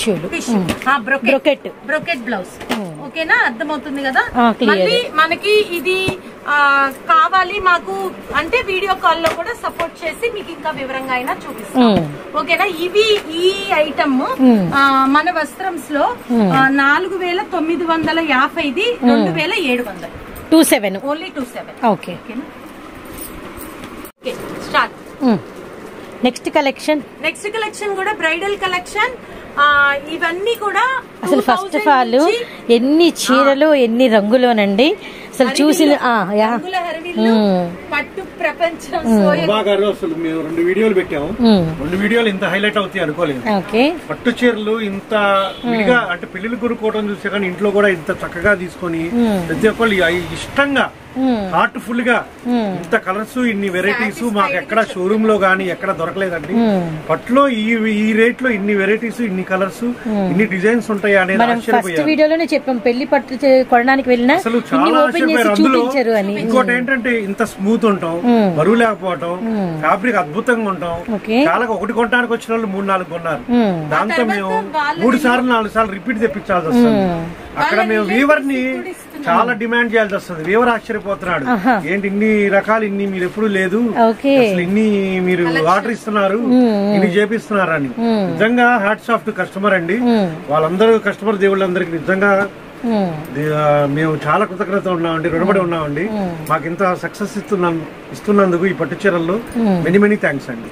S2: బ్రోకెట్ బ్రోకెట్ బ్లౌజ్. ఓకేనా, అర్థమవుతుంది కదా. మళ్ళీ మనకి ఇది కావాలి మాకు అంటే వీడియో కాల్ లో కూడా సపోర్ట్ చేసి మీకు ఇంకా వివరంగా అయినా చూపిస్తాం. ఓకేనా. ఇవి ఈ ఐటమ్ మన వస్త్రంస్ లో నాలుగు వేల తొమ్మిది వందల యాభైది రెండు వేల ఏడు వందలు
S1: two seven
S2: only two seven
S1: okay.
S2: Start.
S1: Next collection
S2: next collection కూడా బ్రైడల్ కలెక్షన్. ఇవన్నీ కూడా
S1: అసలు ఫస్ట్ ఆఫ్ ఆల్ ఎన్ని చీరలు ఎన్ని రంగులోనండి అసలు చూసిన
S2: పట్టు ప్రపంచం.
S3: అసలు మేము రెండు వీడియోలు పెట్టాము, రెండు వీడియోలు ఇంత హైలైట్ అవుతాయి అనుకోలేదు. పట్టు చీరలు ఇంత విడిగా అంటే పెళ్లిళ్ళు కొనుక్కోవడం చూసే కానీ ఇంట్లో కూడా ఇంత చక్కగా తీసుకొని ప్రతి ఒక్కళ్ళు ఇష్టంగా హార్ట్ఫుల్ గా ఇంత కలర్స్ ఇన్ని వెరైటీస్ మాకు ఎక్కడ షోరూమ్ లో గానీ ఎక్కడ దొరకలేదండి. పట్లో ఈ ఈ రేట్ లో ఇన్ని వెరైటీస్ ఇన్ని కలర్స్ ఇన్ని డిజైన్స్ ఉంటాయి అనేది
S1: ఆశ్చర్యపోయాను. వీడియోలోనే చెప్పాం పెళ్లి పట్టు కొనడానికి వెళ్ళినా
S3: అసలు చాలా ఆశ్చర్యపోయారు. అందులో ఇంకోటి ఏంటంటే ఇంత స్మూత్ ఉంటాం, బరువు లేకపోవటం, ఫ్యాబ్రిక్ అద్భుతంగా ఉంటాం. చాలా ఒకటి కొనడానికి వచ్చిన వాళ్ళు మూడు నాలుగు కొన్నారు. దాంతో మేము మూడు సార్లు నాలుగు సార్లు రిపీట్ తెప్పించాల్సి వస్తుంది. అక్కడ మేము వీవర్ ని చాలా డిమాండ్ చేయాల్సి వస్తుంది. వీవర్ ఆశ్చర్యపోతున్నాడు, ఏంటి ఇన్ని రకాలు ఇన్ని మీరు ఎప్పుడు లేదు, అసలు ఇన్ని మీరు ఆర్డర్ ఇస్తున్నారు, ఇన్ని చేపిస్తున్నారు అని. నిజంగా హ్యాట్స్ ఆఫ్ టు కస్టమర్ అండి. వాళ్ళందరూ కస్టమర్ దేవుళ్ళందరికీ నిజంగా మేము చాలా కృతజ్ఞత ఉన్నామండి, రుణపడి ఉన్నామండి. మాకు ఇంత సక్సెస్ ఇస్తున్నా ఇస్తున్నందుకు ఈ పట్టు చీరల్లో మెనీ మెనీ థ్యాంక్స్ అండి.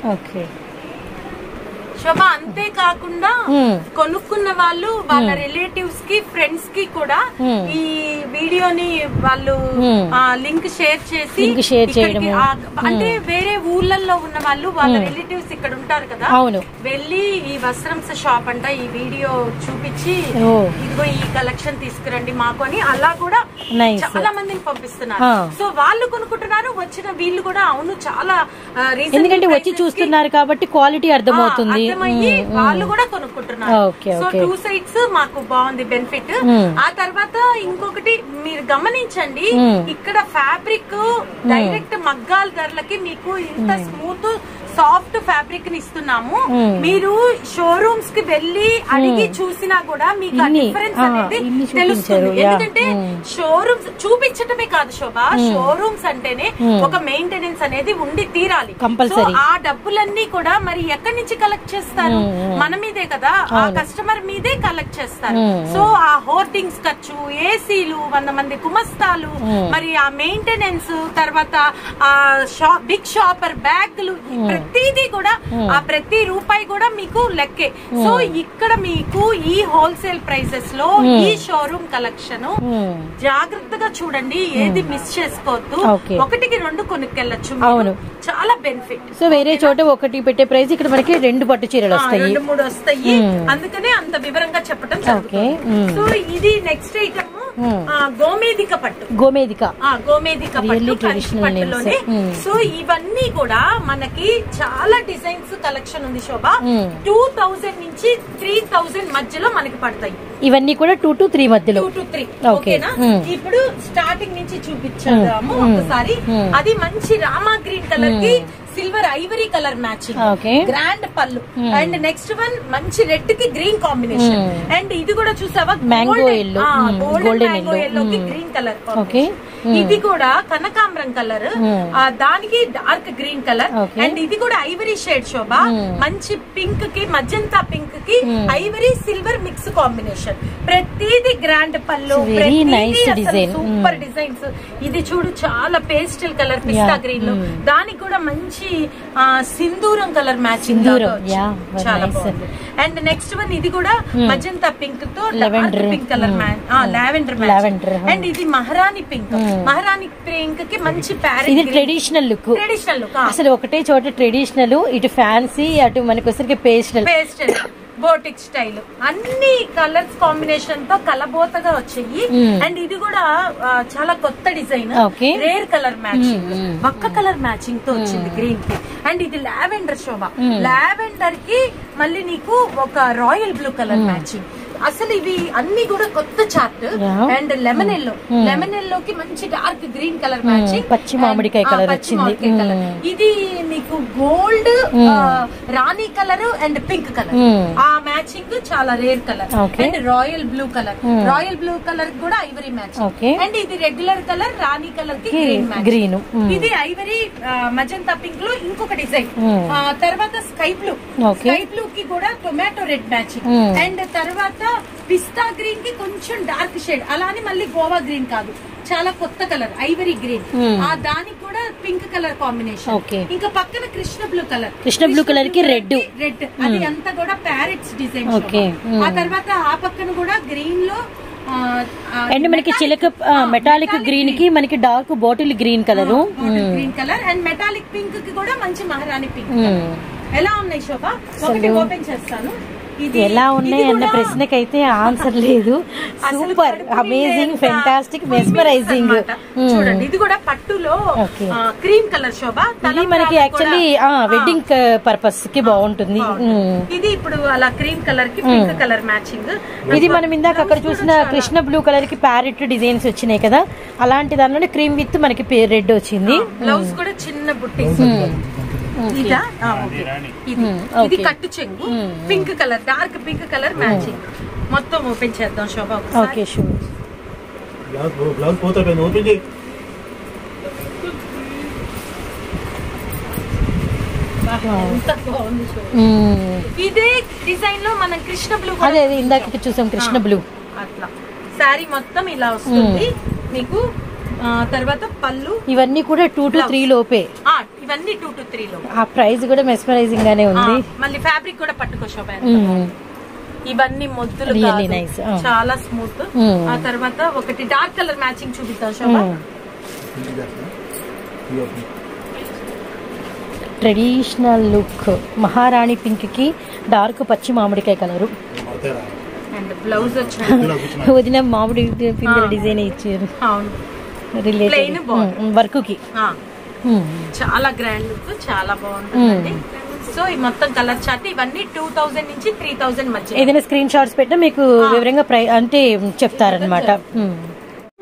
S2: శోభ అంతేకాకుండా కొనుక్కున్న వాళ్ళు వాళ్ళ రిలేటివ్స్ కి ఫ్రెండ్స్ కి కూడా ఈ వీడియోని వాళ్ళు లింక్ షేర్ చేసి అంటే వేరే ఊర్లలో ఉన్న వాళ్ళు వాళ్ళ రిలేటివ్స్ ఇక్కడ ఉంటారు కదా, వెళ్ళి ఈ వస్త్రంస్ షాప్ అంట ఈ వీడియో చూపించి ఇదిగో ఈ కలెక్షన్ తీసుకురండి మాకు అని అలా కూడా చాలా మందిని పంపిస్తున్నారు. సో వాళ్ళు కొనుక్కుంటున్నారు, వచ్చిన వీళ్ళు కూడా అవును చాలా
S1: ఎందుకంటే వచ్చి చూస్తున్నారు కాబట్టి క్వాలిటీ అర్థమవుతుంది,
S2: వాళ్ళు కూడా కొనుక్కుంటున్నారు. సో టూ సైడ్స్ మాకు బాగుంది బెనిఫిట్. ఆ తర్వాత ఇంకొకటి మీరు గమనించండి, ఇక్కడ ఫ్యాబ్రిక్ డైరెక్ట్ మగ్గాల ధరలకి మీకు ఇంత స్మూత్ సాఫ్ట్ ఫ్యాబ్రిక్ ని ఇస్తున్నాము. మీరు షోరూమ్స్ కి వెళ్ళి అడిగి చూసినా కూడా మీకు ఆ డిఫరెన్స్ అనేది తెలుస్తుంది. ఎందుకంటే షోరూమ్స్ చూపించటమే కాదు శోభ, షోరూమ్స్ అంటేనే ఒక మెయింటెనెన్స్ అనేది ఉండి తీరాలి. ఆ డబ్బులన్నీ కూడా మరి ఎక్కడి నుంచి కలెక్ట్ చేస్తారు? మన మీదే కదా, ఆ కస్టమర్ మీదే కలెక్ట్ చేస్తారు. సో ఆ హోర్డింగ్స్ ఖర్చు, ఏసీలు, వంద మంది కుమస్తాలు, మరి ఆ మెయింటెనెన్స్, తర్వాత ఆ బిగ్ షాపర్ బ్యాగ్లు, ప్రతిదీ కూడా ఆ ప్రతి రూపాయి కూడా మీకు లెక్కే. సో ఇక్కడ మీకు ఈ హోల్సేల్ ప్రైసెస్ లో ఈ షోరూమ్ కలెక్షన్ జాగ్రత్తగా చూడండి, ఏది మిస్ చేసుకోవద్దు. ఒకటికి రెండు కొనుక్కెళ్ళచ్చు, చాలా బెనిఫిట్.
S1: సో వేరే చోట ఒకటి పెట్టే ప్రైస్ ఇక్కడ మనకి రెండు పట్టు చీరలు వస్తాయి,
S2: రెండు మూడు వస్తాయి. అందుకనే అంత వివరంగా చెప్పడం జరుగుతుంది. సో ఇది నెక్స్ట్ ఐటమ్ గోమేదిక పట్టు.
S1: గోమేదిక
S2: గోమేదిక పట్టులోనే. సో ఇవన్నీ కూడా మనకి చాలా డిజైన్స్ కలెక్షన్ ఉంది శోభ. టూ థౌజండ్ నుంచి త్రీ థౌజండ్ మధ్యలో మనకి పడతాయి.
S1: ఇవన్నీ కూడా టూ టు త్రీ మధ్యలో.
S2: టూ టు త్రీ ఓకేనా. ఇప్పుడు స్టార్టింగ్ నుంచి చూపించాము ఒకసారి. అది మంచి రామా గ్రీన్ కలర్ కి silver ivory colour matching, grand పళ్ళు. అండ్ నెక్స్ట్ వన్ మంచి రెడ్ కి గ్రీన్ కాంబినేషన్. అండ్ ఇది కూడా చూసావా,
S1: mango yellow,
S2: golden mango yellow కి గ్రీన్ కలర్. ఇది కూడా కనకాంబరం కలర్, దానికి డార్క్ గ్రీన్ కలర్. అండ్ ఇది కూడా ఐవరీ షేడ్ శోభ, మంచి పింక్ కి మజంతా పింక్ కి ఐవరీ సిల్వర్ మిక్స్ కాంబినేషన్. ప్రతిది గ్రాండ్ పళ్ళు, సూపర్ డిజైన్స్. ఇది చూడు చాలా పేస్టల్ కలర్ పిస్తా గ్రీన్ లో, దానికి కూడా మంచి సింధూరం కలర్ మ్యాచింగ్ చాలా బాగుంది. అండ్ నెక్స్ట్ వన్ ఇది కూడా మజంతా పింక్ తో dark pink colour lavender matching. And ఇది మహారాణి పింక్, మహారాణి పింక్ కి మంచి ప్యారెట్.
S1: ఇది ట్రెడిషనల్ లుక్,
S2: ట్రెడిషనల్ లుక్.
S1: అసలు ఒకటే చోట ట్రెడిషనల్, ఇటు ఫ్యాన్సీ, అటు మనకి వచ్చరికి పేస్టల్.
S2: పేస్టల్ బోటిక్ స్టైల్, అన్ని కలర్స్ కాంబినేషన్ తో కలబోతగా వచ్చాయి. అండ్ ఇది కూడా చాలా కొత్త డిజైన్, రేర్ కలర్ మ్యాచింగ్, ఒక్క కలర్ మ్యాచింగ్ తో వచ్చింది గ్రీన్ కి. అండ్ ఇది లావెండర్ శోభ, లావెండర్ కి మళ్ళీ నీకు ఒక రాయల్ బ్లూ కలర్ మ్యాచింగ్. అసలు ఇవి అన్ని కూడా కొత్త chart. And lemon yellow, lemon yellow కి మంచి డార్క్ గ్రీన్ కలర్ మ్యాచింగ్,
S1: పచ్చి మామిడికాయ కలర్ వచ్చింది.
S2: ఇది మీకు gold, rani colour and pink colour, ఆ మ్యాచింగ్ చాలా rare colour. And royal blue colour, royal blue colour కూడా ఐవరీ మ్యాచింగ్. అండ్ ఇది రెగ్యులర్ కలర్ రాణి కలర్ కి గ్రీన్
S1: గ్రీన్.
S2: ఇది ఐవరీ మజంతా పింక్ లో ఇంకొక డిజైన్. తర్వాత స్కై బ్లూ, స్కై బ్లూ కి కూడా టొమాటో రెడ్ మ్యాచింగ్. అండ్ తర్వాత పిస్తా గ్రీన్ కి కొంచెం డార్క్ షేడ్, అలానే మళ్ళీ గోవా గ్రీన్ కాదు, చాలా కొత్త కలర్ ఐవరీ గ్రీన్. ఆ దానికి కూడా పింక్ కలర్ కాంబినేషన్. ఇంకా పక్కన Krishna blue colour,
S1: Krishna blue colour కి రెడ్
S2: రెడ్ అది అంతా కూడా ప్యారెట్స్ డిజైన్. ఆ తర్వాత ఆ పక్కన కూడా గ్రీన్ లో
S1: అండ్ మనకి చిలక మెటాలిక్ గ్రీన్ కి మనకి dark bottle green colour,
S2: green colour. And metallic pink కి కూడా మంచి మహారాణి పింక్. ఎలా ఉన్నాయి శోభ? ఒకటి ఓపెన్ చేస్తాను.
S1: ఎలా ఉన్నాయి అన్న ప్రశ్నకైతే ఆన్సర్ లేదు. Super, amazing, fantastic, mesmerising.
S2: చూడండి ఇది కూడా పట్టులో క్రీమ్ కలర్ శోభ.
S1: ఇది మనకి యాక్చువల్లీ వెడ్డింగ్ పర్పస్ కి బాగుంటుంది.
S2: ఇది ఇప్పుడు అలా క్రీమ్ కలర్ కి పింక్ కలర్ మ్యాచింగ్.
S1: ఇది మనం ఇందాక అక్కడ చూసిన కృష్ణ బ్లూ కలర్ కి ప్యారెట్ డిజైన్స్ వచ్చినాయి కదా, అలాంటి దానిలో క్రీమ్ విత్ మనకి రెడ్ వచ్చింది.
S2: బ్లౌజ్ కూడా చిన్న బుట్టి. ఇది కట్టు చెంగు, pink colour, dark pink colour matching. మొత్తం ఓపెన్ చేద్దాం శోభ.
S1: Okay sure.
S2: ఇదే డిజైన్ లో మనం కృష్ణ బ్లూ,
S1: అదే ఇందాక చూసాం కృష్ణ బ్లూ.
S2: అట్లా శారీ మొత్తం ఇలా వస్తుంది మీకు. తర్వాత పళ్ళు
S1: ఇవన్నీ కూడా టూ టు త్రీ లోపే.
S2: ఇవన్నీ టూ టు త్రీ లో.
S1: ఆ ప్రైస్ కూడా మెస్మరైజింగ్ గానే ఉంది.
S2: మళ్ళీ ఫ్యాబ్రిక్ కూడా పట్టుకో శోభ. ఇవన్నీ మొద్దులు చాలా స్మూత్. ఆ తర్వాత ఒకటి డార్క్ కలర్ మ్యాచింగ్ చూపిద్దాం Shobha.
S1: Traditional look, maharani pink కి డార్క్ పచ్చి మామిడికాయ కలరు.
S2: అండ్ బ్లౌజ్ వచ్చి
S1: వదిన మామిడి పింక్ డిజైన్ ఇచ్చారు.
S2: ప్లెయిన్
S1: వర్క్ కి
S2: చాలా గ్రాండ్ లుక్, చాలా బాగుంటుంది. సో ఈ మొత్తం కలర్ చార్ట్ ఇవన్నీ టూ థౌసండ్ నుంచి త్రీ థౌసండ్ మధ్య.
S1: ఏదైనా స్క్రీన్ షాట్స్ పెట్టినా మీకు వివరంగా అంటే చెప్తారనమాట.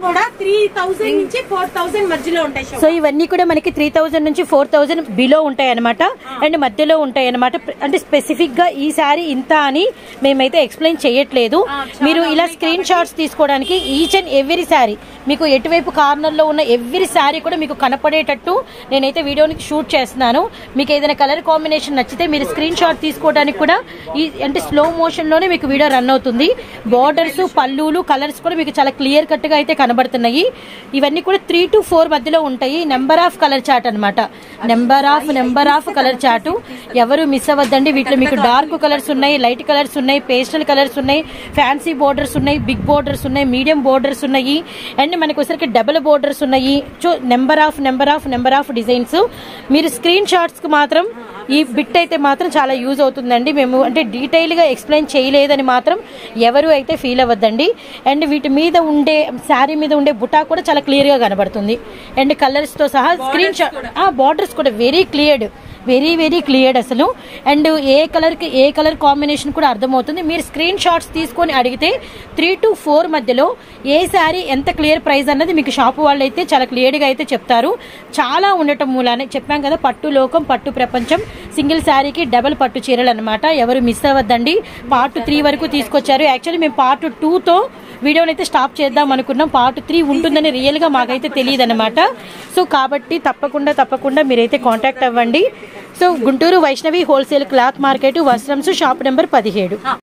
S2: కూడా త్రీ థౌసండ్ నుంచి ఫోర్ థౌసండ్ మధ్యలో ఉంటాయి.
S1: సో ఇవన్నీ కూడా మనకి త్రీ థౌసండ్ నుంచి ఫోర్ థౌసండ్ బిలో ఉంటాయి అనమాట, అండ్ మధ్యలో ఉంటాయి అనమాట. అంటే స్పెసిఫిక్ గా ఈ సారీ ఇంత అని మేమైతే ఎక్స్ప్లెయిన్ చేయట్లేదు. మీరు ఇలా స్క్రీన్ షాట్స్ తీసుకోవడానికి ఈచ్ అండ్ ఎవ్రీ సారీ మీకు ఎటువైపు కార్నర్ లో ఉన్న ఎవ్రీ సారీ కూడా మీకు కనపడేటట్టు నేనైతే వీడియోని షూట్ చేస్తున్నాను. మీకు ఏదైనా కలర్ కాంబినేషన్ నచ్చితే మీరు స్క్రీన్ షాట్ తీసుకోవడానికి కూడా ఈ అంటే స్లో మోషన్ లోనే మీకు వీడియో రన్ అవుతుంది. బార్డర్స్, పళ్ళులు, కలర్స్ కూడా మీకు చాలా క్లియర్ కట్ గా అయితే కనబడుతున్నాయి. ఇవన్నీ కూడా త్రీ టు ఫోర్ మధ్యలో ఉంటాయి. నెంబర్ ఆఫ్ కలర్ చార్ట్ అనమాట, number of number of colour chart. ఎవరు మిస్ అవ్వద్దండి. వీటిలో మీకు డార్క్ కలర్స్ ఉన్నాయి, లైట్ కలర్స్ ఉన్నాయి, పేస్టల్ కలర్స్ ఉన్నాయి, ఫ్యాన్సీ బోర్డర్స్ ఉన్నాయి, బిగ్ బోర్డర్స్ ఉన్నాయి, మీడియం బోర్డర్స్ ఉన్నాయి, అండ్ మనకి వచ్చరికి డబుల్ బోర్డర్స్ ఉన్నాయి. So number of number of number of designs. మీరు స్క్రీన్ షాట్స్ కి మాత్రం ఈ బిట్ అయితే మాత్రం చాలా యూజ్ అవుతుందండి. మేము అంటే డీటెయిల్ గా ఎక్స్ప్లెయిన్ చేయలేదని మాత్రం ఎవరు అయితే ఫీల్ అవ్వద్దండి. అండ్ వీటి మీద ఉండే శారీ మీద ఉండే బుటా కూడా చాలా క్లియర్ గా కనబడుతుంది, అండ్ కలర్స్ తో సహా స్క్రీన్ షాట్. ఆ బార్డర్స్ కూడా very cleared, very very clear అసలు. అండ్ ఏ కలర్ కి ఏ కలర్ కాంబినేషన్ కూడా అర్థమవుతుంది. మీరు స్క్రీన్ షాట్స్ తీసుకొని అడిగితే త్రీ టు ఫోర్ మధ్యలో ఏ శారీ ఎంత క్లియర్ ప్రైస్ అన్నది మీకు షాపు వాళ్ళు అయితే చాలా క్లియర్ గా అయితే చెప్తారు. చాలా ఉండటం మూలానే చెప్పాం కదా, పట్టు లోకం పట్టు ప్రపంచం సింగిల్ శారీకి డబల్ పట్టు చీరలు అనమాట. ఎవరు మిస్ అవ్వద్దండి. పార్ట్ త్రీ వరకు తీసుకొచ్చారు. యాక్చువల్లీ మేము పార్ట్ టూ తో వీడియోని అయితే స్టాప్ చేద్దాం అనుకున్నాం. పార్ట్ త్రీ ఉంటుందని రియల్ గా మాకైతే తెలియదు అనమాట. సో కాబట్టి తప్పకుండా తప్పకుండా మీరైతే కాంటాక్ట్ అవ్వండి. So Guntur Vaishnavi wholesale cloth market, Vastrams, shop number పదిహేడు.